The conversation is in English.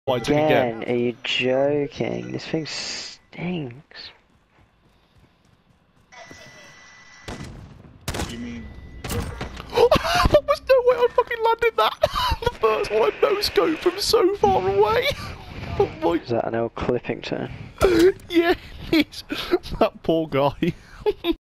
Again, are you joking? This thing stinks. You mean? There was no way I fucking landed that! The first one, no scope from so far away! Oh my... Is that an old clipping turn? Yeah, it is. That poor guy.